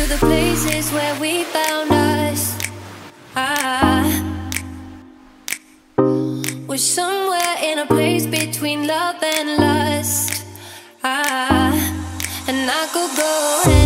the places where we found us. We're somewhere in a place between love and lust. And I could go ahead